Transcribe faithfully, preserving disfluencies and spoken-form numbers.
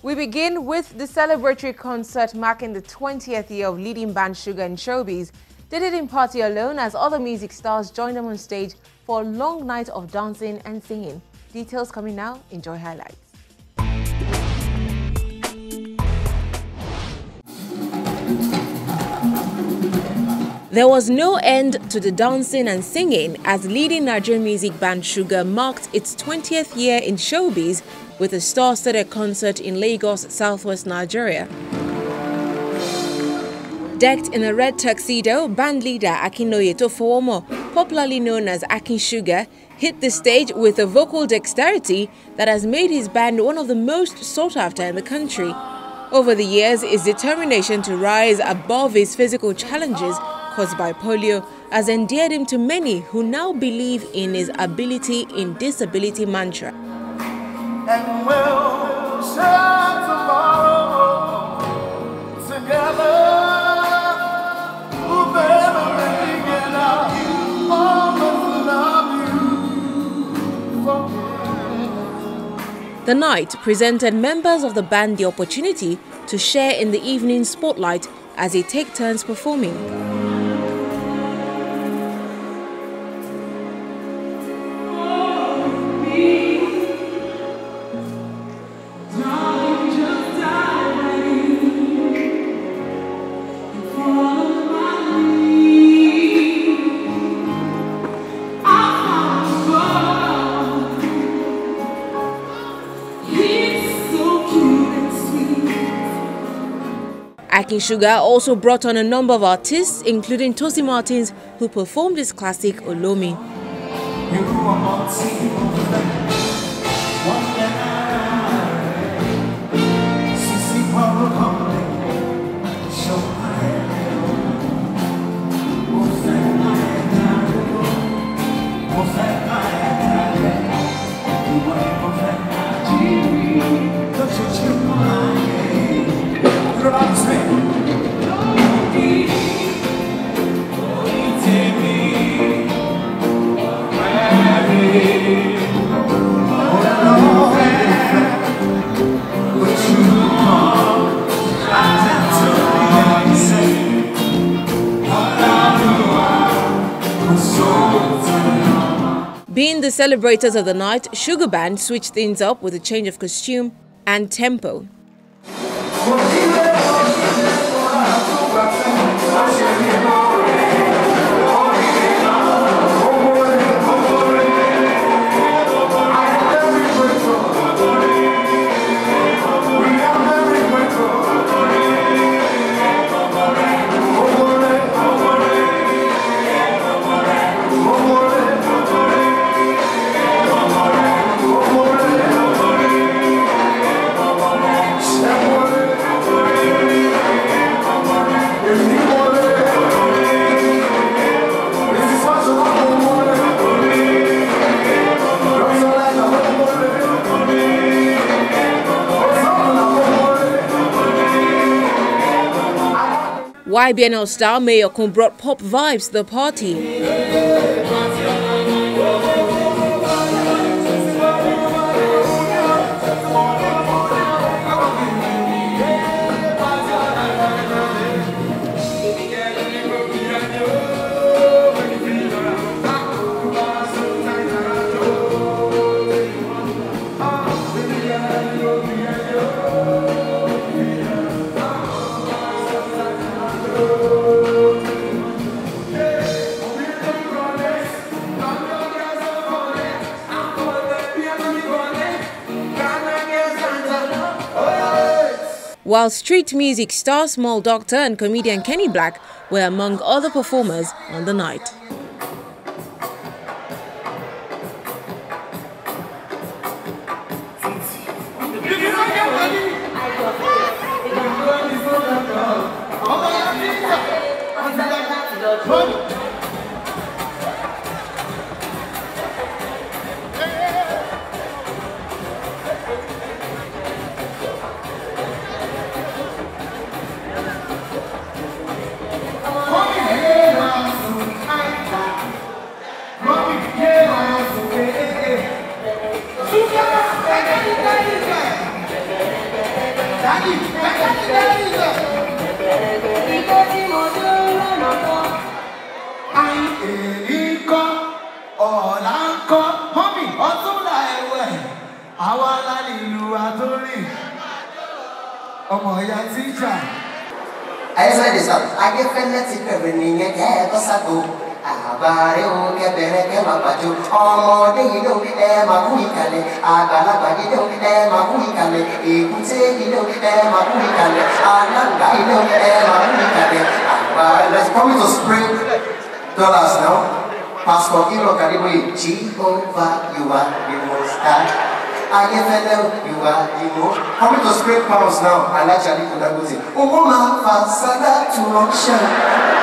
We begin with the celebratory concert marking the twentieth year of leading band Sugar in showbiz. They didn't party alone as other music stars joined them on stage for a long night of dancing and singing. Details coming now. Enjoy highlights. There was no end to the dancing and singing as leading Nigerian music band Sugar marked its twentieth year in showbiz with a star-studded concert in Lagos, southwest Nigeria. Decked in a red tuxedo, band leader Akinloye Tofowomo, popularly known as Akin Sugar, hit the stage with a vocal dexterity that has made his band one of the most sought after in the country. Over the years, his determination to rise above his physical challenges caused by polio has endeared him to many who now believe in his ability in disability mantra. And we'll share tomorrow together. Oh, baby, and I'll always love you. The night presented members of the band the opportunity to share in the evening spotlight as they take turns performing. Akin Sugar also brought on a number of artists, including Tosi Martins, who performed his classic Olomi. Being the celebrators of the night, Sugar Band switched things up with a change of costume and tempo. Y B N L star Mayorkun brought pop vibes to the party. While street music star Small Doctor and comedian Kenny Black were among other performers on the night. ọmọ ìyá tíjà. I said this up. I get fed to everything and get us a go. Abario, Cabernet, Mapacho, oh, they know, Emma Huicale, Agalaba, you know, Emma Huicale, you could say, you know, Emma Huicale, Ananga, you know, Emma Huicale. Let's come to spring dollars now. Pastor Ilo Karibu, Jehovah, you are the most high. I get fed you are the most. Coming to spring pounds now, and actually, oh, my father, to not shine.